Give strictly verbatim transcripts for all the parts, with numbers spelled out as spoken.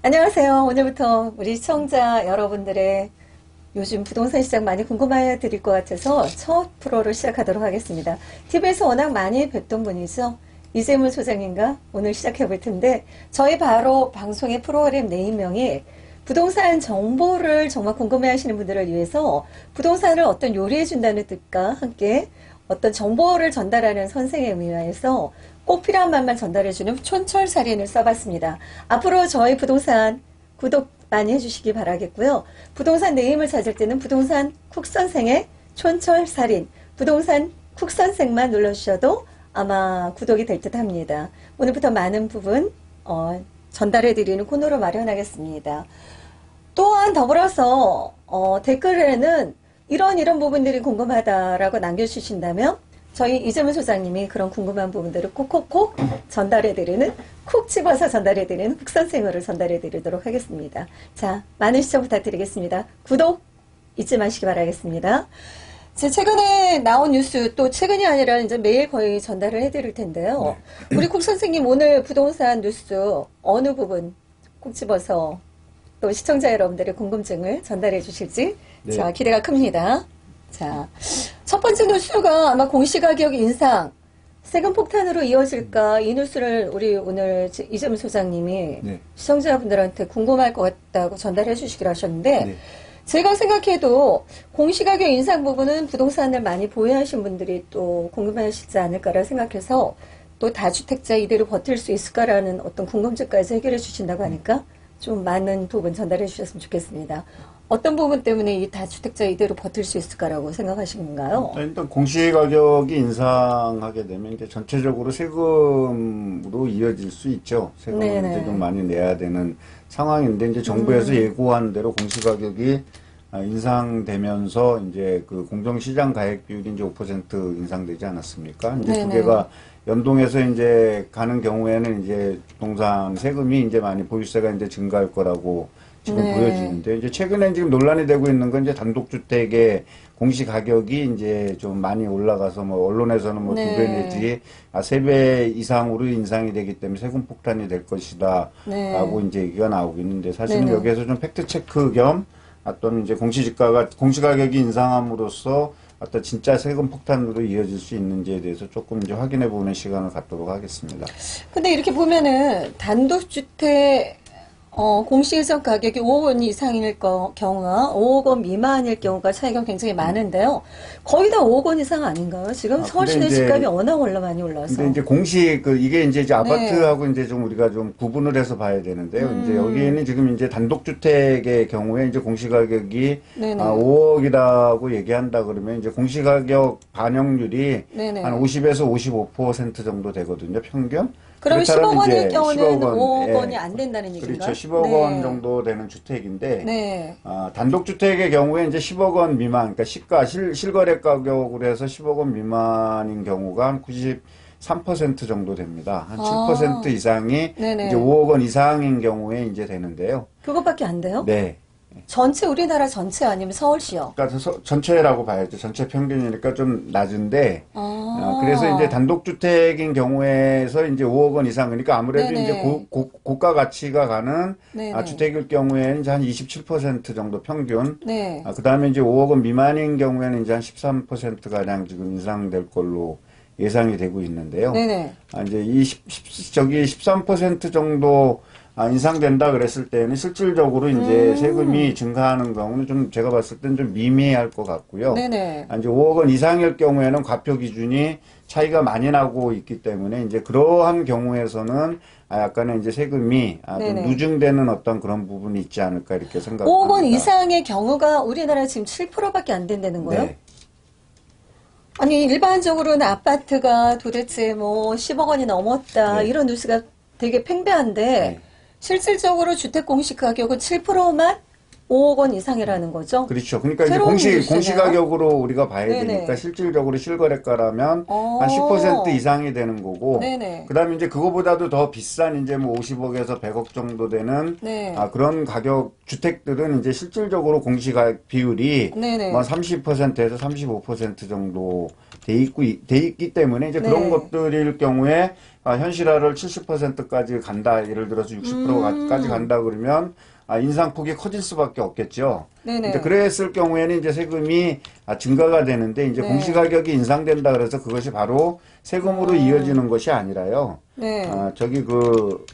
안녕하세요. 오늘부터 우리 시청자 여러분들의 요즘 부동산 시장 많이 궁금해 드릴 것 같아서 첫 프로를 시작하도록 하겠습니다. 티비에서 워낙 많이 뵀던 분이죠. 이재문 소장님과 오늘 시작해 볼 텐데, 저희 바로 방송의 프로그램 네임명이 부동산 정보를 정말 궁금해 하시는 분들을 위해서 부동산을 어떤 요리해 준다는 뜻과 함께 어떤 정보를 전달하는 선생의 의미에서 꼭 필요한 말만 전달해주는 촌철살인을 써봤습니다. 앞으로 저희 부동산 구독 많이 해주시기 바라겠고요. 부동산 네임을 찾을 때는 부동산 쿡선생의 촌철살인, 부동산 쿡선생만 눌러주셔도 아마 구독이 될 듯 합니다. 오늘부터 많은 부분 어, 전달해드리는 코너로 마련하겠습니다. 또한 더불어서 어, 댓글에는 이런 이런 부분들이 궁금하다라고 남겨주신다면 저희 이재문 소장님이 그런 궁금한 부분들을 콕콕콕 전달해드리는, 콕 집어서 전달해드리는 훅선생으로 전달해드리도록 하겠습니다. 자, 많은 시청 부탁드리겠습니다. 구독 잊지 마시기 바라겠습니다. 제 최근에 나온 뉴스, 또 최근이 아니라 이제 매일 거의 전달을 해드릴 텐데요. 네. 우리 콕 선생님 오늘 부동산 뉴스 어느 부분 콕 집어서 또 시청자 여러분들의 궁금증을 전달해 주실지 네. 자, 기대가 큽니다. 자, 첫 번째 뉴스가 아마 공시가격 인상, 세금 폭탄으로 이어질까, 이 뉴스를 우리 오늘 이재문 소장님이 네. 시청자분들한테 궁금할 것 같다고 전달해 주시기로 하셨는데 네. 제가 생각해도 공시가격 인상 부분은 부동산을 많이 보유하신 분들이 또 궁금해하시지 않을까라 생각해서 또 다주택자 이대로 버틸 수 있을까라는 어떤 궁금증까지 해결해 주신다고 하니까 좀 많은 부분 전달해 주셨으면 좋겠습니다. 어떤 부분 때문에 이 다주택자 이대로 버틸 수 있을까라고 생각하시는가요? 일단 공시가격이 인상하게 되면 이제 전체적으로 세금으로 이어질 수 있죠. 세금을 네네. 이제 좀 많이 내야 되는 상황인데 이제 정부에서 음. 예고한 대로 공시가격이 인상되면서 이제 그 공정시장 가액 비율이 이제 오 퍼센트 인상되지 않았습니까? 이제 네네. 두 개가 연동해서 이제 가는 경우에는 이제 부동산 세금이 이제 많이 보유세가 이제 증가할 거라고 지금 네. 보여지는데, 이제 최근에 지금 논란이 되고 있는 건 이제 단독주택의 공시 가격이 이제 좀 많이 올라가서 뭐 언론에서는 뭐 두 배 네. 내지 아, 세 배 이상으로 인상이 되기 때문에 세금 폭탄이 될 것이다. 네. 라고 이제 얘기가 나오고 있는데, 사실은 네네. 여기에서 좀 팩트체크 겸 어떤 이제 공시지가가, 공시가격이 인상함으로써 어떤 진짜 세금 폭탄으로 이어질 수 있는지에 대해서 조금 이제 확인해 보는 시간을 갖도록 하겠습니다. 근데 이렇게 보면은 단독주택 어, 공시일정 가격이 오억 원 이상일 거, 경우와 오억 원 미만일 경우가 차이가 굉장히 많은데요. 거의 다 오억 원 이상 아닌가요? 지금 아, 서울 시내 집값이 워낙 올라 많이 올라서. 근데 이제 공시, 그, 이게 이제, 이제 아파트하고 네. 이제 좀 우리가 좀 구분을 해서 봐야 되는데요. 음. 이제 여기에는 지금 이제 단독주택의 경우에 이제 공시가격이 아, 오억이라고 얘기한다 그러면 이제 공시가격 반영률이 네네. 한 오십에서 오십오 퍼센트 정도 되거든요. 평균. 그러면 십억 원일 경우는 오억 원이 안 된다는 얘기인가요? 그렇죠. 십억 네. 원 정도 되는 주택인데, 네. 아, 단독주택의 경우에 이제 십억 원 미만, 그러니까 시가, 실, 실거래 가격으로 해서 십억 원 미만인 경우가 한 구십삼 퍼센트 정도 됩니다. 한 아. 칠 퍼센트 이상이 네네. 이제 오억 원 이상인 경우에 이제 되는데요. 그것밖에 안 돼요? 네. 전체 우리나라 전체 아니면 서울시요? 그러니까 서, 전체라고 봐야죠. 전체 평균이니까 좀 낮은데, 아. 어, 그래서 이제 단독주택인 경우에서 이제 오억 원 이상, 그러니까 아무래도 네네. 이제 고, 고, 고가 가치가 가는 아, 주택일 경우에는 이제 한 이십칠 퍼센트 정도 평균. 네. 아, 그 다음에 이제 오억 원 미만인 경우에는 이제 한 십삼 퍼센트 가량 지금 인상될 걸로 예상이 되고 있는데요. 네네. 아, 이제 이 십, 십, 저기 십삼 퍼센트 정도 아, 인상된다 그랬을 때는 실질적으로 이제 음. 세금이 증가하는 경우는 좀 제가 봤을 때는 좀 미미할 것 같고요. 네네. 아, 이제 오억 원 이상일 경우에는 과표 기준이 차이가 많이 나고 있기 때문에 이제 그러한 경우에서는 아, 약간의 이제 세금이 아, 좀 누증되는 어떤 그런 부분이 있지 않을까 이렇게 생각합니다. 오억 원 이상의 경우가 우리나라 지금 칠 퍼센트밖에 안 된다는 거예요? 네. 아니, 일반적으로는 아파트가 도대체 뭐 십억 원이 넘었다 네. 이런 뉴스가 되게 팽배한데 네. 실질적으로 주택 공시 가격은 칠 퍼센트만 오억 원 이상이라는 거죠? 그렇죠. 그러니까 이제 새로운 공시, 뉴스네요. 공시가격으로 우리가 봐야 네네. 되니까 실질적으로 실거래가라면 어. 한 십 퍼센트 이상이 되는 거고, 네네. 그 다음에 이제 그거보다도 더 비싼 이제 뭐 오십억에서 백억 정도 되는 네. 아, 그런 가격 주택들은 이제 실질적으로 공시가격 비율이 네네. 뭐 삼십 퍼센트에서 삼십오 퍼센트 정도 돼 있고, 돼 있기 때문에 이제 네. 그런 것들일 경우에 아, 현실화를 칠십 퍼센트까지 간다. 예를 들어서 육십 퍼센트까지 음. 간다 그러면 아, 인상폭이 커질 수밖에 없겠죠. 네네. 이제 그랬을 경우에는 이제 세금이 아, 증가가 되는데 이제 네. 공시가격이 인상된다 그래서 그것이 바로 세금으로 음. 이어지는 것이 아니라요. 네. 아, 저기 그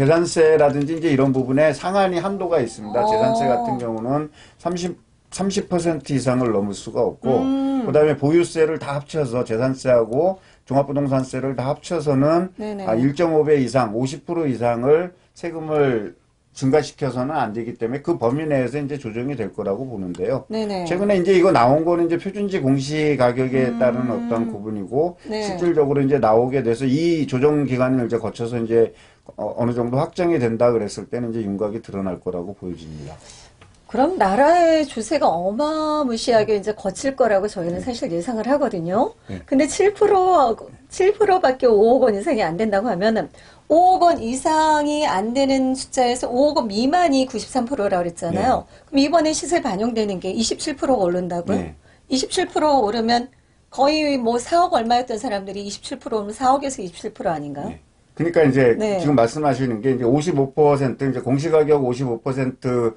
재산세라든지 이제 이런 부분에 상한이 한도가 있습니다. 어. 재산세 같은 경우는 삼십, 삼십 퍼센트 이상을 넘을 수가 없고, 음. 그 다음에 보유세를 다 합쳐서 재산세하고 종합부동산세를 다 합쳐서는 네네. 아, 일 점 오 배 이상, 오십 퍼센트 이상을 세금을 증가시켜서는 안 되기 때문에 그 범위 내에서 이제 조정이 될 거라고 보는데요. 네네. 최근에 이제 이거 나온 거는 이제 표준지 공시 가격에 음. 따른 어떤 구분이고, 네. 실질적으로 이제 나오게 돼서 이 조정 기간을 이제 거쳐서 이제 어, 어느 정도 확정이 된다 그랬을 때는 이제 윤곽이 드러날 거라고 보여집니다. 그럼 나라의 주세가 어마무시하게 이제 거칠 거라고 저희는 사실 예상을 하거든요. 네. 근데 칠 퍼센트, 칠 퍼센트밖에 오억 원 이상이 안 된다고 하면은 오억 원 이상이 안 되는 숫자에서 오억 원 미만이 구십삼 퍼센트라고 그랬잖아요. 네. 그럼 이번에 시세 반영되는 게 이십칠 퍼센트가 오른다고요? 네. 이십칠 퍼센트 오르면 거의 뭐 사억 얼마였던 사람들이 이십칠 퍼센트 오르면 사억에서 이십칠 퍼센트 아닌가요? 네. 그러니까 이제 네. 지금 말씀하시는 게 이제 오십오 퍼센트 이제 공시가격 오십오 퍼센트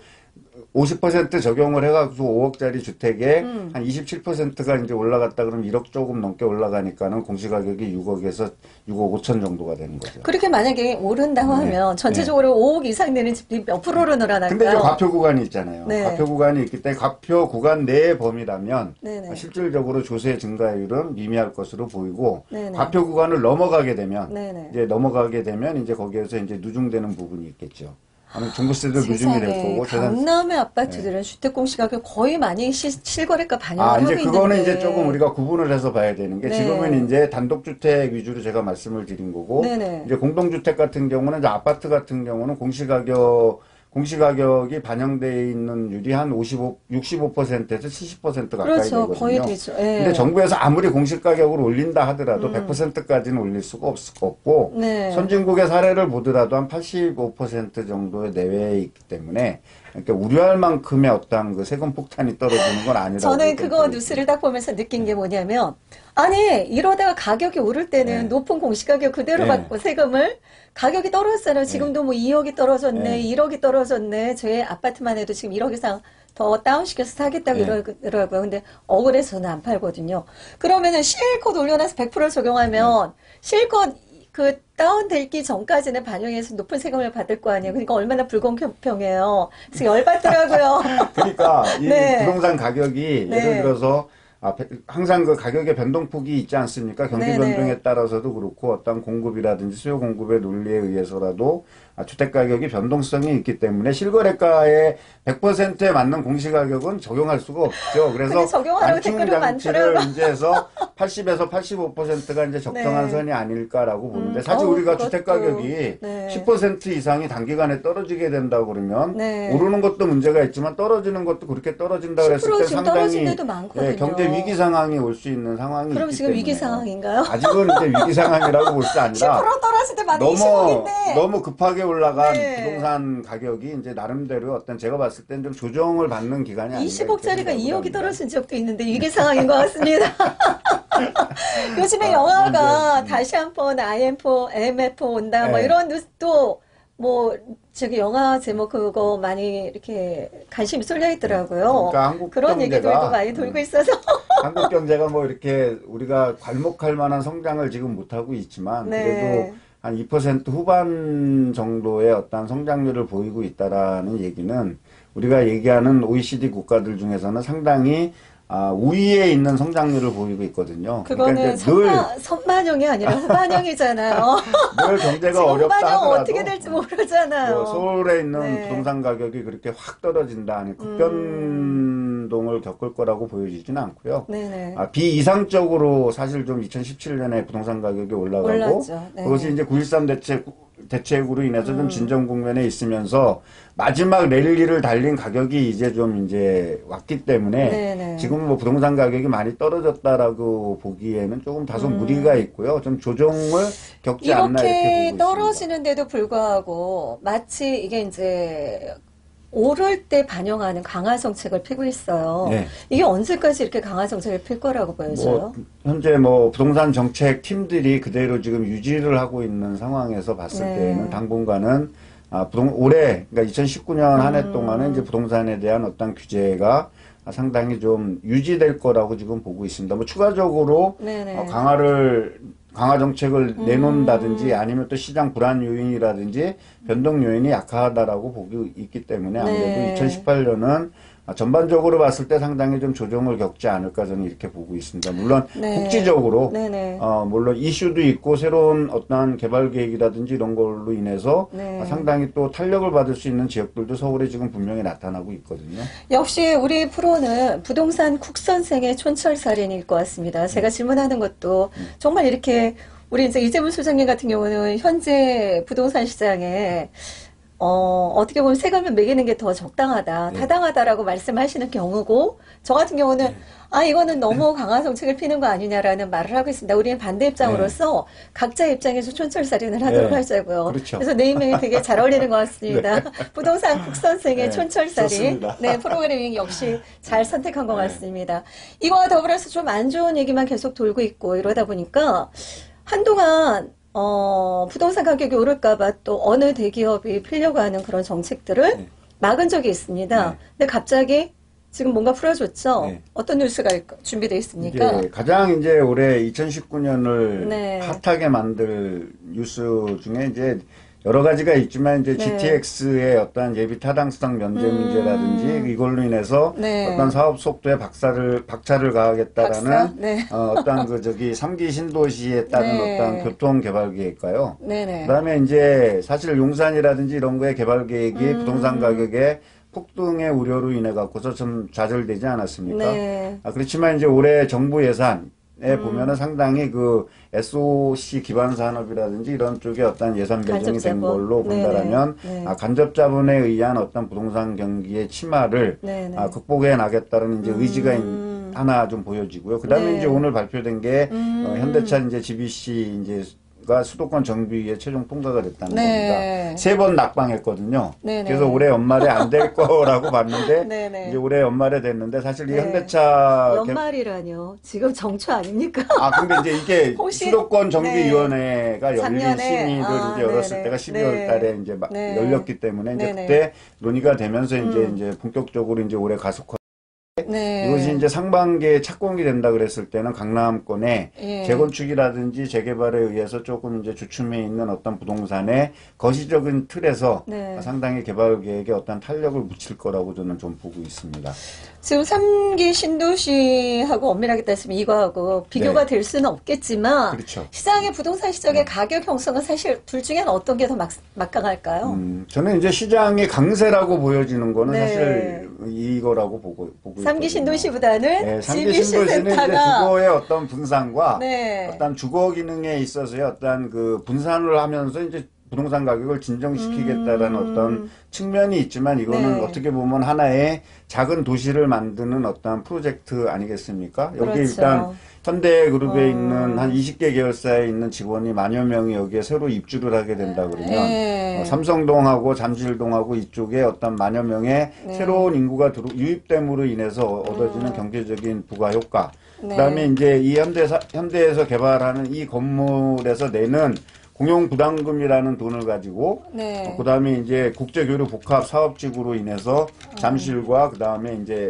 오십 퍼센트 적용을 해가지고 오억짜리 주택에 음. 한 이십칠 퍼센트가 이제 올라갔다 그러면 일억 조금 넘게 올라가니까는 공시가격이 육억에서 육억 오천 정도가 되는 거죠. 그렇게 만약에 오른다고 네. 하면 전체적으로 오억 이상 되는 집이 몇 프로로 늘어날까요? 근데 이제 과표 구간이 있잖아요. 네. 과표 구간이 있기 때문에 과표 구간 내의 범위라면 네네. 실질적으로 조세 증가율은 미미할 것으로 보이고 네네. 과표 구간을 넘어가게 되면 네네. 이제 넘어가게 되면 이제 거기에서 이제 누중되는 부분이 있겠죠. 아마 종부세도 누중이 될 세상에, 거고 재산 강남의 아파트들은 주택공시가격 거의 많이 시, 실거래가 반영을 아, 하고 이제 있는데 그거는 이제 조금 우리가 구분을 해서 봐야 되는 게 네. 지금은 이제 단독주택 위주로 제가 말씀을 드린 거고 네네. 이제 공동주택 같은 경우는 이제 아파트 같은 경우는 공시가격 공시가격이 반영되어 있는 율이 한 오십오, 육십오 퍼센트에서 칠십 퍼센트 가까이 그렇죠. 되거든요. 거의 되죠. 예. 근데 정부에서 아무리 공시가격을 올린다 하더라도 음. 백 퍼센트까지는 올릴 수가 없, 없고 네. 선진국의 사례를 보더라도 한 팔십오 퍼센트 정도의 내외에 있기 때문에 그러니까 우려할 만큼의 어떤 그 세금 폭탄이 떨어지는 건 아니라고. 저는 그거 뉴스를 딱 보면서 느낀 게 뭐냐면 아니 이러다가 가격이 오를 때는 네. 높은 공시가격 그대로 네. 받고 세금을 가격이 떨어졌잖아요. 지금도 뭐 이억이 떨어졌네, 네. 일억이 떨어졌네. 저희 아파트만 해도 지금 일억 이상 더 다운시켜서 사겠다고 네. 이러더라고요. 근데 억울해서 저는 안 팔거든요. 그러면은 실컷 올려놔서 백 퍼센트 적용하면 실컷 그 다운되기 전까지는 반영해서 높은 세금을 받을 거 아니에요. 그러니까 얼마나 불공평해요. 그래서 열받더라고요. 그러니까 이 네. 부동산 가격이 네. 예를 들어서 아, 배- 항상 그 가격의 변동폭이 있지 않습니까? 경기 네네. 변동에 따라서도 그렇고 어떤 공급이라든지 수요 공급의 논리에 의해서라도 아, 주택 가격이 변동성이 있기 때문에 실거래가의 백 퍼센트에 맞는 공시가격은 적용할 수가 없죠. 그래서 근데 적용하라고 맞춤 댓글은 장치를 많더라고요. 이제 해서 팔십에서 팔십오 퍼센트가 이제 적정한 네. 선이 아닐까라고 보는데 음, 사실 어우, 우리가 그것도, 주택 가격이 네. 십 퍼센트 이상이 단기간에 떨어지게 된다고 그러면 네. 오르는 것도 문제가 있지만 떨어지는 것도 그렇게 떨어진다 그랬을 십 퍼센트 때 지금 상당히 떨어진 데도 많거든요. 예, 경제 위기 상황이 올 수 있는 상황이 그럼 있기 지금 때문에 위기 상황인가요? 아직은 이제 위기 상황이라고 볼 수 십 아니라 퍼센트 떨어질 때 많이 너무 이십억인데. 너무 급하게 올라간 네. 부동산 가격이 이제 나름대로 어떤 제가 봤을 땐 좀 조정을 받는 기간이 아닌가 이십억짜리가 이렇게 이억이 생각합니다. 떨어진 적도 있는데 위기 상황인 것 같습니다. 요즘에 아, 영화가 뭐 이제, 음. 다시 한번 아이엠포, 엠에프 온다 뭐 네. 이런 뉴스도 뭐 저기 영화 제목 그거 많이 이렇게 관심이 쏠려 있더라고요. 그러니까 한국 그런 경제가- 얘기들도 많이 돌고 있어서. 한국 경제가 뭐 이렇게 우리가 괄목할 만한 성장을 지금 못하고 있지만 네. 그래도 한 이 퍼센트 후반 정도의 어떤 성장률을 보이고 있다라는 얘기는 우리가 얘기하는 오이시디 국가들 중에서는 상당히 아, 우위에 있는 성장률을 보이고 있거든요. 그거는 그러니까 이제 늘, 선반, 선반영이 아니라 후반영이잖아요. 늘 경제가 지금 어렵다 후반영 하더라도 어떻게 될지 모르잖아요. 뭐 서울에 있는 네. 부동산 가격이 그렇게 확 떨어진다 아니 급변동을 겪을 거라고 보여지지는 않고요. 네네. 아, 비이상적으로 사실 좀 이천십칠 년에 부동산 가격이 올라가고 올랐죠. 네. 그것이 이제 구일삼 대책 대책으로 인해서 음. 좀 진정 국면에 있으면서 마지막 랠리를 달린 가격이 이제 좀 이제 왔기 때문에 네네. 지금 뭐 부동산 가격이 많이 떨어졌다라고 보기에는 조금 다소 음. 무리가 있고요. 좀 조정을 겪지 않나 이렇게 이렇게 보고 있습니다. 떨어지는데도 불구하고 마치 이게 이제 오를 때 반영하는 강화 정책을 피고 있어요. 네. 이게 언제까지 이렇게 강화 정책을 필 거라고 보여져요? 뭐 현재 뭐 부동산 정책 팀들이 그대로 지금 유지를 하고 있는 상황에서 봤을 네. 때는 당분간은 아, 부동 올해 그러니까 이천십구 년 한 해 음. 동안은 이제 부동산에 대한 어떤 규제가 상당히 좀 유지될 거라고 지금 보고 있습니다. 뭐 추가적으로 네네. 어, 강화를 강화 정책을 음. 내놓는다든지 아니면 또 시장 불안 요인이라든지 변동 요인이 약하다라고 보고 있기 때문에 아무래도 네. 이천십팔 년은 전반적으로 봤을 때 상당히 좀 조정을 겪지 않을까 저는 이렇게 보고 있습니다. 물론 네. 국지적으로 네네. 어 물론 이슈도 있고 새로운 어떠한 개발 계획이라든지 이런 걸로 인해서 네. 상당히 또 탄력을 받을 수 있는 지역들도 서울에 지금 분명히 나타나고 있거든요. 역시 우리 프로는 부동산 국선생의 촌철살인일 것 같습니다. 제가 질문하는 것도 정말 이렇게 우리 이제 이재문 소장님 같은 경우는 현재 부동산 시장에 어, 어떻게 보면 세금을 매기는 게 더 적당하다, 네. 타당하다라고 말씀하시는 경우고, 저 같은 경우는, 네. 아, 이거는 너무 강화 정책을 피는 거 아니냐라는 말을 하고 있습니다. 우리는 반대 입장으로서 각자 입장에서 촌철살인을 하도록 네. 하자고요. 그렇죠. 그래서 네이밍이 되게 잘 어울리는 것 같습니다. 부동산 국선생의 네. 촌철살인. 좋습니다. 네, 프로그래밍 역시 잘 선택한 것 네. 같습니다. 이거와 더불어서 좀 안 좋은 얘기만 계속 돌고 있고 이러다 보니까 한동안 어, 부동산 가격이 오를까봐 또 어느 대기업이 피려고 하는 그런 정책들을 네. 막은 적이 있습니다. 네. 근데 갑자기 지금 뭔가 풀어줬죠? 네. 어떤 뉴스가 준비되어 있습니까? 이제 가장 이제 올해 이천십구 년을 네. 핫하게 만들 뉴스 중에 이제 여러 가지가 있지만 이제 네. 지티엑스의 어떤 예비 타당성 면제 음. 문제라든지 이걸로 인해서 네. 어떤 사업 속도에 박사를 박차를 가하겠다라는 박사? 네. 어, 어떤 그 저기 삼 기 신도시에 따른 네. 어떤 교통 개발 계획과요. 네네. 그다음에 이제 사실 용산이라든지 이런 거의 개발 계획이 음. 부동산 가격의 폭등의 우려로 인해 갖고서 좀 좌절되지 않았습니까? 네. 아, 그렇지만 이제 올해 정부 예산에 음. 보면은 상당히 그 에스오씨 기반 산업이라든지 이런 쪽에 어떤 예산 배정이 간접 된 자본. 걸로 본다라면 네네. 네. 아, 간접 자본에 의한 어떤 부동산 경기의 침하를 네네. 아, 극복해 나겠다는 이제 의지가 있- 음. 하나 좀 보여지고요. 그다음에 네. 이제 오늘 발표된 게 음. 어, 현대차 이제 지비씨 이제가 수도권 정비에 최종 통과가 됐다는 네. 겁니다. 세 번 낙방했거든요. 네네. 그래서 올해 연말에 안 될 거라고 봤는데 네네. 이제 올해 연말에 됐는데 사실 이 네. 현대차 개- 연말이라뇨. 지금 정초 아닙니까? 아 근데 이제 이게 혹시- 수도권 정비위원회가 열린 작년에? 심의를 아, 이제 열었을 네네. 때가 십이월 네. 달에 이제 막 네. 열렸기 때문에 이제 네네. 그때 논의가 되면서 이제 음. 이제 본격적으로 이제 올해 가속화. 네. 이것이 이제 상반기에 착공이 된다 그랬을 때는 강남권에 예. 재건축이라든지 재개발에 의해서 조금 이제 주춤해 있는 어떤 부동산의 거시적인 틀에서 네. 상당히 개발 계획에 어떤 탄력을 묻힐 거라고 저는 좀 보고 있습니다. 지금 삼 기 신도시하고 엄밀하게 따지면 이거하고 비교가 네. 될 수는 없겠지만 그렇죠. 시장의 부동산 시장의 가격 형성은 사실 둘 중에는 어떤 게 더 막강할까요? 음, 저는 이제 시장의 강세라고 보여지는 거는 네. 사실 이거라고 보고 보고 삼 기 있거든요. 신도시보다는 네, 삼 기 지비씨 신도시는 이제 센터가 주거의 어떤 분산과 네. 어떤 주거 기능에 있어서의 어떤 그 분산을 하면서 이제 부동산 가격을 진정시키겠다라는 음. 어떤 측면이 있지만 이거는 네. 어떻게 보면 하나의 작은 도시를 만드는 어떤 프로젝트 아니겠습니까? 여기 그렇죠. 일단 현대그룹에 어. 있는 한 이십 개 계열사에 있는 직원이 만여 명이 여기에 새로 입주를 하게 된다 그러면 네. 어, 삼성동하고 잠실동하고 이쪽에 어떤 만여 명의 네. 새로운 인구가 들어, 유입됨으로 인해서 얻어지는 음. 경제적인 부가 효과. 네. 그다음에 이제 이 현대사, 현대에서 개발하는 이 건물에서 내는 공용 부담금이라는 돈을 가지고 네. 어, 그다음에 이제 국제교류 복합 사업지구로 인해서 잠실과 그다음에 이제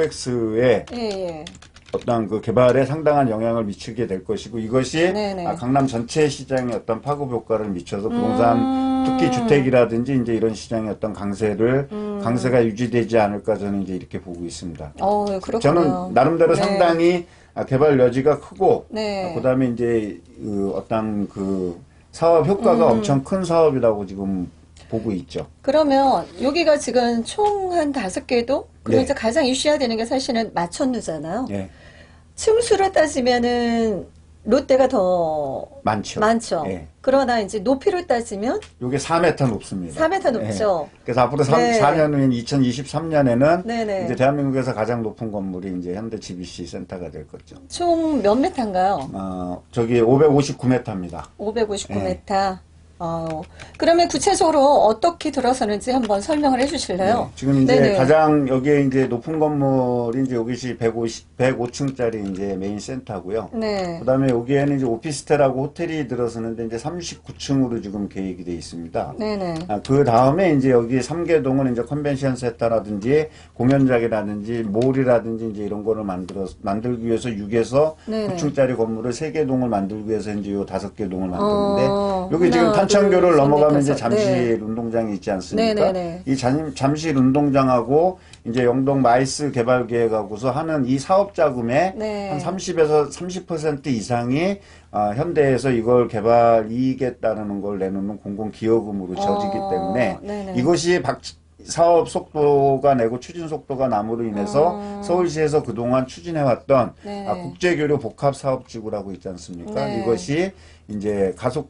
코엑스의 예, 예. 어떤 그 개발에 상당한 영향을 미치게 될 것이고 이것이 네네. 아, 강남 전체 시장에 어떤 파급 효과를 미쳐서 부동산 음. 특히 주택이라든지 이제 이런 시장의 어떤 강세를 음. 강세가 유지되지 않을까 저는 이제 이렇게 보고 있습니다. 어, 그렇군요. 저는 나름대로 네. 상당히 아, 개발 여지가 크고 네. 아, 그다음에 이제 그 어떤 그 사업 효과가 음. 엄청 큰 사업이라고 지금 보고 있죠. 그러면 여기가 지금 총 한 다섯 개도 그리고 네. 이제 가장 이슈화되는 게 사실은 마천루잖아요. 예. 층수로 따지면은 롯데가 더 많죠. 많죠. 예. 그러나 이제 높이로 따지면 요게 사 미터 높습니다. 사 미터 높죠. 예. 그래서 앞으로 삼, 네. 사 년 후인 이천이십삼 년에는 네네. 이제 대한민국에서 가장 높은 건물이 이제 현대 지비씨 센터가 될 거죠. 총 몇 미터인가요? 어, 저기 오백오십구 미터입니다. 오백오십구 네. 미터. 어, 그러면 구체적으로 어떻게 들어서는지 한번 설명을 해주실래요? 네, 지금 이제 네네. 가장 여기에 이제 높은 건물이 이제 여기시 백오십, 백오 층짜리 이제 메인 센터고요. 네. 그 다음에 여기에는 이제 오피스텔하고 호텔이 들어서는데 이제 삼십구 층으로 지금 계획이 되어 있습니다. 네네. 아, 그 다음에 이제 여기 삼계동은 이제 컨벤션 센터라든지 공연장이라든지 몰이라든지 이제 이런 거를 만들어, 만들기 위해서 육에서 네네. 구 층짜리 건물을 세 개 동을 만들기 위해서 이제 요 다섯 개 동을 만드는데 어, 여기 지금 하나, 탄천교를 둘, 넘어가면 셋, 이제 넷, 잠실 네. 운동장이 있지 않습니까? 네네네. 이 잠, 잠실 운동장하고 이제 영동 마이스 개발 계획하고서 하는 이 사업 자금의 네. 한 삼십에서 삼십 퍼센트 이상이 아, 현대에서 이걸 개발 이익에 따르는 걸 내놓는 공공기여금으로 지어지기 어, 때문에 네네. 이것이 박, 사업 속도가 내고 추진 속도가 남으로 인해서 어. 서울시에서 그동안 추진해왔던 네. 아, 국제교류 복합사업지구라고 있지 않습니까? 네. 이것이 이제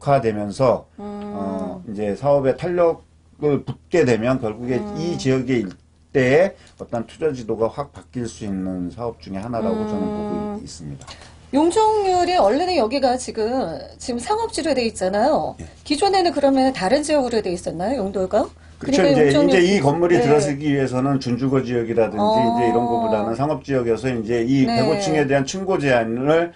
가속화되면서 음. 어, 이제 사업에 탄력을 붙게 되면 결국에 음. 이 지역의 일대의 어떤 투자 지도가 확 바뀔 수 있는 사업 중에 하나라고 음. 저는 보고 있습니다. 용적률이 원래는 여기가 지금 지금 상업지로 돼 있잖아요. 예. 기존에는 그러면 다른 지역으로 돼 있었나요, 용도가? 그렇죠. 그러니까 이제, 용적률- 이제 이 건물이 네. 들어서기 위해서는 준주거 지역이라든지 어. 이제 이런 거보다는 상업 지역에서 이제 이 네. 백오 층에 대한 층고 제한을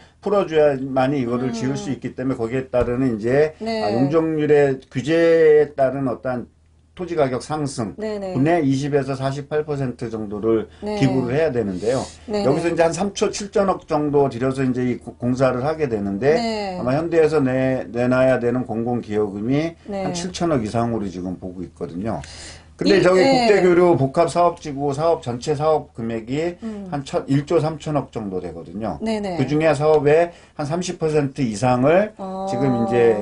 풀어줘야만이 이거를 음. 지을 수 있기 때문에 거기에 따르는 이제 네. 아, 용적률의 규제에 따른 어떤 토지 가격 상승 네네. 분의 이십에서 사십팔 퍼센트 정도를 네. 기부를 해야 되는데요. 네네. 여기서 이제 한 삼조 칠천억 정도 들여서 이제 이 고- 공사를 하게 되는데 네. 아마 현대에서 내, 내놔야 되는 공공기여금이 네. 한 칠천억 이상으로 지금 보고 있거든요. 근데 이- 저기 네. 국제교류 복합사업지구 사업 전체 사업 금액이 음. 한 천, 일조 삼천억 정도 되거든요. 네네. 그 중에 사업의 한 삼십 퍼센트 이상을 어. 지금 이제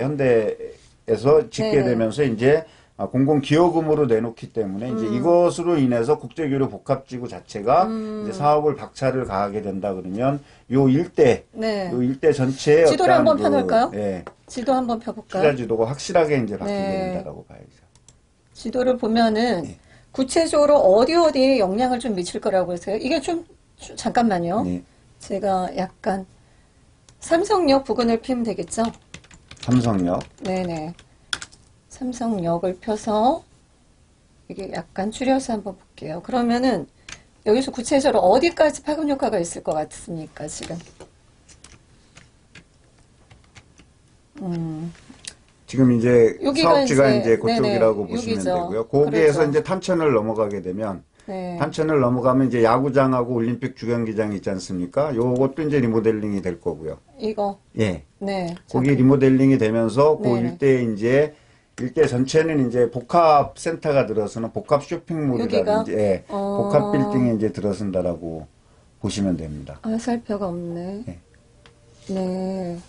현대에서 짓게 네네. 되면서 이제 아, 공공기여금으로 내놓기 때문에 이제 음. 이것으로 인해서 국제교류 복합지구 자체가 음. 이제 사업을 박차를 가하게 된다 그러면 요 일대, 네. 요 일대 전체의 지도를 어떤 한번 그, 펴놓을까요? 예, 지도 한번 펴볼까요? 투자 지도가 확실하게 이제 바뀌게 네. 된다라고 봐야죠. 지도를 보면은 네. 구체적으로 어디 어디에 영향을 좀 미칠 거라고 해서요. 이게 좀, 좀 잠깐만요. 네. 제가 약간 삼성역 부근을 피면 되겠죠? 삼성역. 네네. 삼성역을 펴서 이게 약간 줄여서 한번 볼게요. 그러면은 여기서 구체적으로 어디까지 파급 효과가 있을 것 같습니까, 지금? 음, 지금 이제 여기가 사업지가 이제- 이제, 그쪽이라고 네네, 보시면 여기죠. 되고요. 거기에서 그렇죠. 이제 탄천을 넘어가게 되면 네. 탄천을 넘어가면 이제 야구장하고 올림픽 주경기장이 있지 않습니까? 요것도 이제 리모델링이 될 거고요. 이거, 예. 네. 거기 리모델링이 되면서 그 네네. 일대에 이제 일대 전체는 이제 복합 센터가 들어서는 복합 쇼핑몰이라든지 예, 어. 복합 빌딩이 이제 들어선다라고 보시면 됩니다. 아, 살펴가 없네. 네. 네.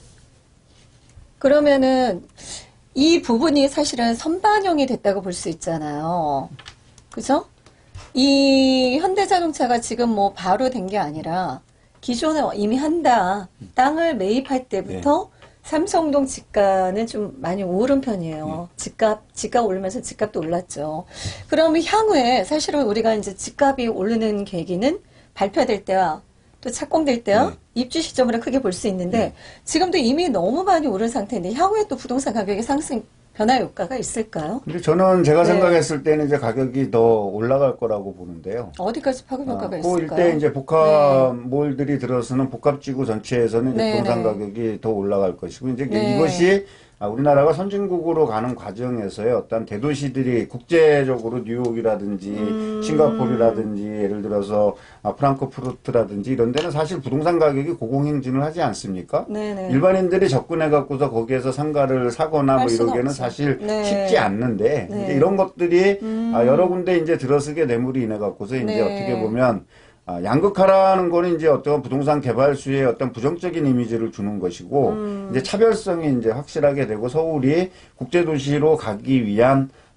그러면은 이 부분이 사실은 선반영이 됐다고 볼 수 있잖아요. 그죠? 이 현대자동차가 지금 뭐 바로 된 게 아니라 기존에 이미 한다. 땅을 매입할 때부터 삼성동 집가는 좀 많이 오른 편이에요. 집값, 집값 오르면서 집값도 올랐죠. 그러면 향후에 사실은 우리가 이제 집값이 오르는 계기는 발표될 때와 또 착공될 때와 네. 입주 시점으로 크게 볼 수 있는데 지금도 이미 너무 많이 오른 상태인데 향후에 또 부동산 가격의 상승 변화 효과가 있을까요? 근데 저는 제가 네. 생각했을 때는 이제 가격이 더 올라갈 거라고 보는데요. 어디까지 파급 효과가 아, 그 있을까요? 일대 이제 복합몰들이 들어서는 복합지구 전체에서는 이제 네, 부동산 네. 가격이 더 올라갈 것이고 이제 네. 이것이 아, 우리나라가 선진국으로 가는 과정에서의 어떤 대도시들이 국제적으로 뉴욕이라든지 음. 싱가포르라든지 예를 들어서 아, 프랑크푸르트라든지 이런 데는 사실 부동산 가격이 고공행진을 하지 않습니까? 네네. 일반인들이 접근해 갖고서 거기에서 상가를 사거나 뭐 할 수는 이러기에는 없죠. 사실 네. 쉽지 않는데 네. 이제 이런 것들이 음. 아, 여러 군데 이제 들어서게 내물이 인해 갖고서 이제 네. 어떻게 보면 아, 양극화라는 거는 이제 어떤 부동산 개발수에 어떤 부정적인 이미지를 주는 것이고 음. 이제 차별성이 이제 확실하게 되고 서울이 국제도시로 가기 위한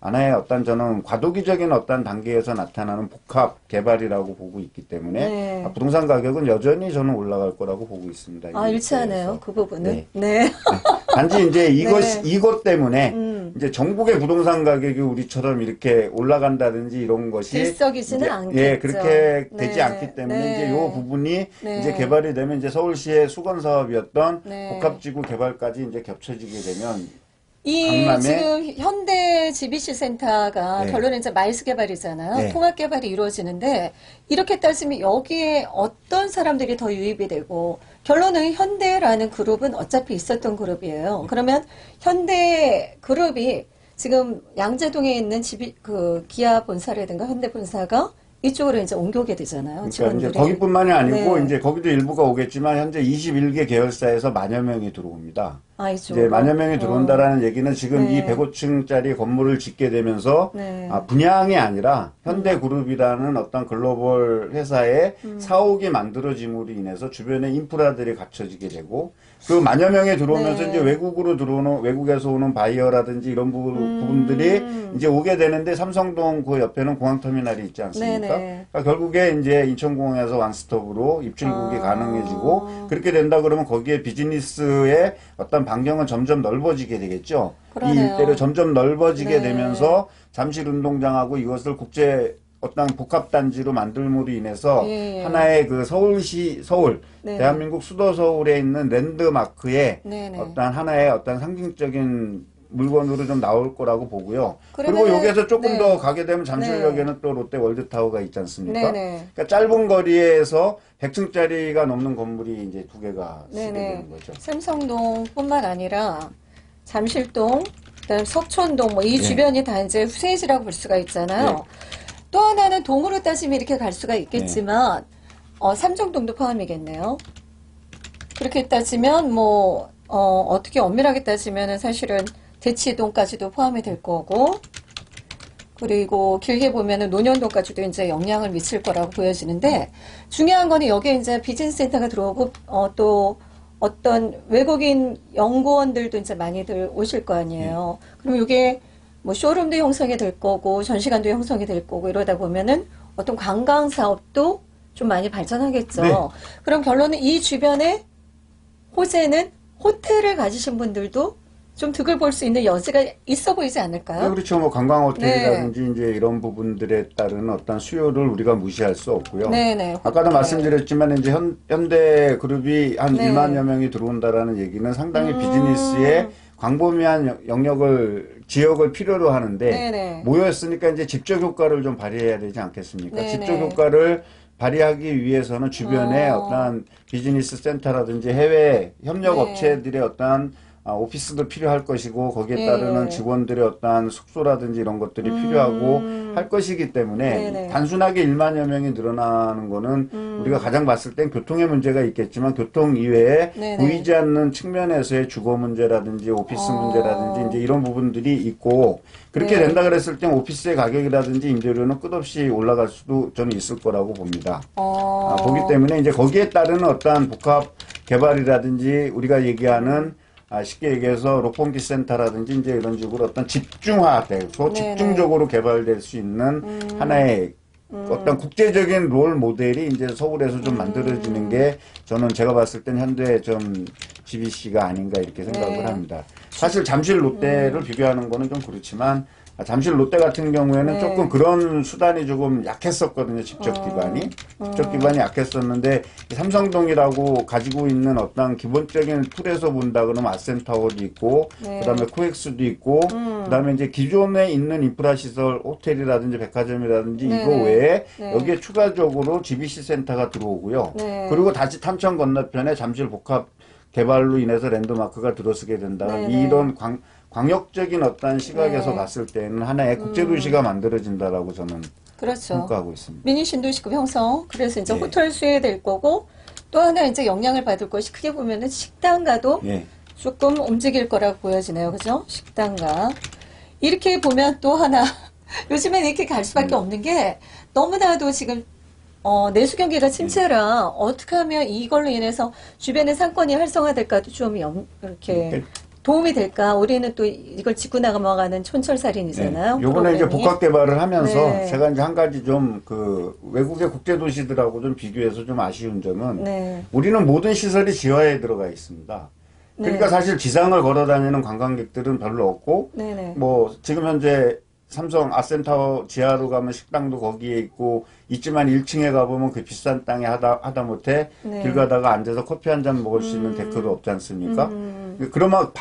하나의 어떤 저는 과도기적인 어떤 단계에서 나타나는 복합 개발이라고 보고 있기 때문에 네. 아, 부동산 가격은 여전히 저는 올라갈 거라고 보고 있습니다. 아, 이 일치하네요. 일대에서. 그 부분은. 네. 네. 네. 단지 이제 이것, 네. 이것 때문에 음. 이제 전국의 부동산 가격이 우리처럼 이렇게 올라간다든지 이런 것이 들썩이지는 이제, 않겠죠. 예, 그렇게 네. 되지 않기 때문에 네. 이제 요 부분이 네. 이제 개발이 되면 이제 서울시의 수건 사업이었던 네. 복합지구 개발까지 이제 겹쳐지게 되면 이 강남에- 지금 현대 지비씨 센터가 네. 결론은 이제 마이스 개발이잖아요. 네. 통합 개발이 이루어지는데 이렇게 따지면 여기에 어떤 사람들이 더 유입이 되고 결론은 현대라는 그룹은 어차피 있었던 그룹이에요. 그러면 현대 그룹이 지금 양재동에 있는 지비 그 기아 본사라든가 현대 본사가 이쪽으로 이제 옮겨오게 되잖아요. 그러니까 직원들이. 이제 거기뿐만이 아니고 네. 이제 거기도 일부가 오겠지만 현재 이십일 개 계열사에서 만여 명이 들어옵니다. 아, 이제 이쪽으로. 만여 명이 들어온다라는 어. 얘기는 지금 네. 이 백오 층짜리 건물을 짓게 되면서 네. 아, 분양이 아니라 현대그룹이라는 어떤 글로벌 회사의 음. 사옥이 만들어짐으로 인해서 주변에 인프라들이 갖춰지게 되고 그 만여 명이 들어오면서 네. 이제 외국으로 들어오는 외국에서 오는 바이어라든지 이런 부, 음. 분들이 이제 오게 되는데 삼성동 그 옆에는 공항터미널이 있지 않습니까? 네네. 그러니까 결국에 이제 인천공항에서 완스톱으로 입출국이 아. 가능해지고 그렇게 된다 그러면 거기에 비즈니스의 어떤 반경은 점점 넓어지게 되겠죠. 이 그러네요. 일대로 점점 넓어지게 네. 되면서 잠실 운동장하고 이것을 국제 어떤 복합단지로 만들므로 인해서 예, 예. 하나의 그 서울시, 서울, 네. 대한민국 수도 서울에 있는 랜드마크의 네네. 어떤 하나의 어떤 상징적인 물건으로 좀 나올 거라고 보고요. 그리고 그러면은- 여기에서 조금 네. 더 가게 되면 잠실역에는 네. 또 롯데 월드타워가 있지 않습니까? 네네. 그러니까 짧은 거리에서 백 층짜리가 넘는 건물이 이제 두 개가 쓰게 네네. 되는 거죠. 삼성동뿐만 아니라 잠실동, 그다음 석촌동 뭐 이 네. 주변이 다 이제 후세지라고 볼 수가 있잖아요. 네. 또 하나는 동으로 따지면 이렇게 갈 수가 있겠지만 어, 삼성동도 포함이겠네요. 그렇게 따지면 뭐 어, 어떻게 엄밀하게 따지면은 사실은 대치동까지도 포함이 될 거고 그리고 길게 보면은 논현동까지도 이제 영향을 미칠 거라고 보여지는데 중요한 거는 여기에 이제 비즈니스 센터가 들어오고 어, 또 어떤 외국인 연구원들도 이제 많이들 오실 거 아니에요. 그럼 이게 뭐 쇼룸도 형성이 될 거고 전시관도 형성이 될 거고 이러다 보면은 어떤 관광 사업도 좀 많이 발전하겠죠. 네. 그럼 결론은 이 주변에 호재는 호텔을 가지신 분들도 좀 득을 볼 수 있는 여지가 있어 보이지 않을까요? 네, 그렇죠. 뭐 관광호텔이라든지 이제 이런 부분들에 따른 어떤 수요를 우리가 무시할 수 없고요. 네네. 아까도 호텔. 말씀드렸지만 이제 현, 현대 그룹이 한 네. 일만여 명이 들어온다라는 얘기는 상당히 음. 비즈니스의 광범위한 영- 영역을 지역을 필요로 하는데 네네. 모였으니까 이제 집적 효과를 좀 발휘해야 되지 않겠습니까? 네네. 집적 효과를 발휘하기 위해서는 주변에 어. 어떤 비즈니스 센터라든지 해외 협력 네. 업체들의 어떤 아, 오피스도 필요할 것이고 거기에 예, 따르는 예. 직원들의 어떤 숙소라든지 이런 것들이 음. 필요하고 할 것이기 때문에 네네. 단순하게 일만여 명이 늘어나는 거는 음. 우리가 가장 봤을 땐 교통의 문제가 있겠지만 교통 이외에 네네. 보이지 않는 측면에서의 주거 문제라든지 오피스 어. 문제라든지 이제 이런 부분들이 있고 그렇게 네. 된다 그랬을 땐 오피스의 가격이라든지 임대료는 끝없이 올라갈 수도 저는 있을 거라고 봅니다. 어. 아, 보기 때문에 이제 거기에 따르는 어떠한 복합 개발이라든지 우리가 얘기하는 아, 쉽게 얘기해서 록봉기 센터라든지 이제 이런 식으로 어떤 집중화되고 네네. 집중적으로 개발될 수 있는 음. 하나의 어떤 국제적인 롤 모델이 이제 서울에서 좀 음. 만들어지는 게 저는 제가 봤을 땐 현대 좀 지비씨가 아닌가 이렇게 생각을 네. 합니다. 사실 잠실 롯데를 비교하는 거는 좀 그렇지만 아, 잠실 롯데 같은 경우에는 네. 조금 그런 수단이 조금 약했었거든요. 집적 어. 기반이. 음. 집적 기반이 약했었는데 이 삼성동이라고 가지고 있는 어떤 기본적인 툴에서 본다 그러면 아센타워도 있고 네. 그다음에 코엑스도 있고 음. 그다음에 이제 기존에 있는 인프라 시설 호텔이라든지 백화점이라든지 네. 이거 외에 네. 여기에 추가적으로 지비씨 센터가 들어오고요. 네. 그리고 다시 탐천 건너편에 잠실 복합 개발로 인해서 랜드마크가 들어서게 된다. 네, 네. 이런 광, 광역적인 어떤 시각에서 네. 봤을 때는 하나의 국제도시가 만들어진다라고 저는 그렇죠. 평가하고 있습니다. 미니 신도시급 형성. 그래서 이제 예. 호텔 수혜될 거고 또 하나 이제 영향을 받을 것이 크게 보면은 식당가도 예. 조금 움직일 거라고 보여지네요. 그죠? 식당가. 이렇게 보면 또 하나 요즘엔 이렇게 갈 수밖에 없는 게 너무나도 지금 어, 내수 경기가 침체라 어떻게 하면 이걸로 인해서 주변의 상권이 활성화될까도 좀 염, 이렇게 도움이 될까? 우리는 또 이걸 짚고 나가는 촌철살인이잖아요. 네. 요번에 이제 복합 개발을 하면서 네. 제가 이제 한 가지 좀 그 외국의 국제 도시들하고 좀 비교해서 좀 아쉬운 점은 네. 우리는 모든 시설이 지하에 들어가 있습니다. 그러니까 네. 사실 지상을 걸어 다니는 관광객들은 별로 없고 네네. 뭐 지금 현재 삼성 아센타워 지하로 가면 식당도 거기에 있고 있지만 일 층에 가보면 그 비싼 땅에 하다 하다 못해 네. 길 가다가 앉아서 커피 한 잔 먹을 수 있는 음. 데크도 없지 않습니까? 음. 그러면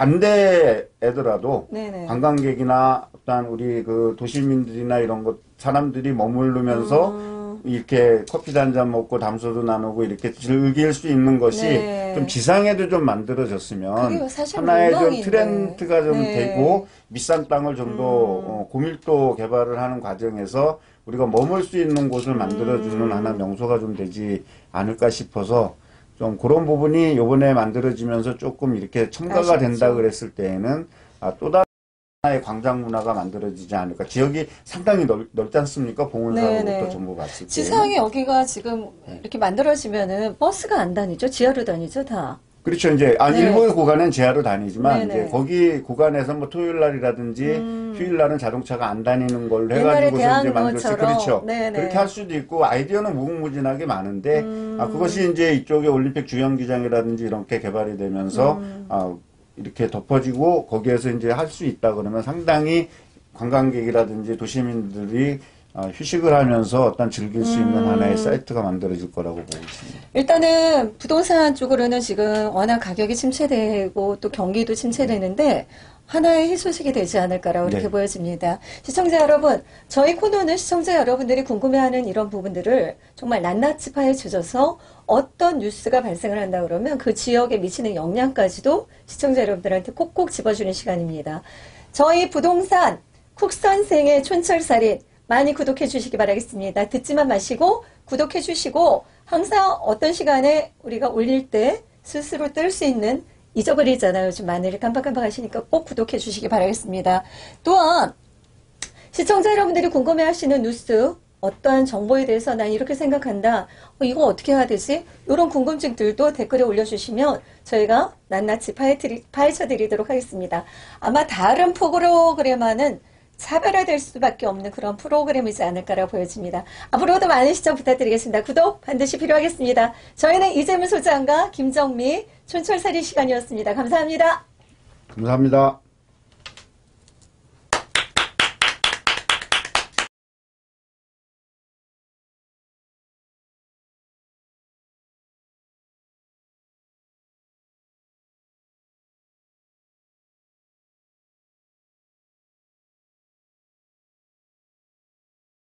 반대애더라도 네네. 관광객이나 어떤 우리 그 도시민들이나 이런 것 사람들이 머무르면서 음. 이렇게 커피 한 잔 먹고 담소도 나누고 이렇게 즐길 수 있는 것이 네. 좀 지상에도 좀 만들어졌으면 그게 사실 하나의 좀 물렁인데. 트렌드가 좀 네. 되고 비싼 땅을 좀 더 음. 어, 고밀도 개발을 하는 과정에서 우리가 머물 수 있는 곳을 만들어주는 음. 하나 명소가 좀 되지 않을까 싶어서 좀 그런 부분이 요번에 만들어지면서 조금 이렇게 첨가가 아쉽죠. 된다 그랬을 때에는 아, 또 다른 하나의 광장 문화가 만들어지지 않을까. 지역이 상당히 넓, 넓지 않습니까? 봉은사로부터 네네. 전부 봤을 때. 지상에 여기가 지금 이렇게 만들어지면은 버스가 안 다니죠? 지하로 다니죠, 다? 그렇죠. 이제, 아, 네. 일부 구간은 지하로 다니지만, 네네. 이제 거기 구간에서 뭐 토요일 날이라든지 음. 휴일 날은 자동차가 안 다니는 걸로 옛날에 해가지고서 이제 만들었지. 대학로처럼. 그렇죠. 네네. 그렇게 할 수도 있고, 아이디어는 무궁무진하게 많은데, 음. 아, 그것이 이제 이쪽에 올림픽 주연기장이라든지 이렇게 개발이 되면서, 음. 아, 이렇게 덮어지고, 거기에서 이제 할 수 있다 그러면 상당히 관광객이라든지 도시민들이 어, 휴식을 하면서 어떤 즐길 수 있는 음. 하나의 사이트가 만들어질 거라고 보고 있습니다. 일단은 부동산 쪽으로는 지금 워낙 가격이 침체되고 또 경기도 침체되는데 하나의 희소식이 되지 않을까라고 네. 이렇게 보여집니다. 시청자 여러분, 저희 코너는 시청자 여러분들이 궁금해하는 이런 부분들을 정말 낱낱이 파헤쳐줘서 어떤 뉴스가 발생을 한다 그러면 그 지역에 미치는 영향까지도 시청자 여러분들한테 꼭꼭 집어주는 시간입니다. 저희 부동산 쿡선생의 촌철살인 많이 구독해 주시기 바라겠습니다. 듣지만 마시고 구독해 주시고 항상 어떤 시간에 우리가 올릴 때 스스로 뜰 수 있는 잊어버리잖아요. 요즘 많이들 깜빡깜빡 하시니까 꼭 구독해 주시기 바라겠습니다. 또한 시청자 여러분들이 궁금해 하시는 뉴스 어떠한 정보에 대해서 난 이렇게 생각한다. 어, 이거 어떻게 해야 되지? 이런 궁금증들도 댓글에 올려주시면 저희가 낱낱이 파헤드리, 파헤쳐드리도록 하겠습니다. 아마 다른 프로그램과는 차별화될 수밖에 없는 그런 프로그램이지 않을까라고 보여집니다. 앞으로도 많은 시청 부탁드리겠습니다. 구독 반드시 필요하겠습니다. 저희는 이재문 소장과 김정미 촌철살인 시간이었습니다. 감사합니다. 감사합니다.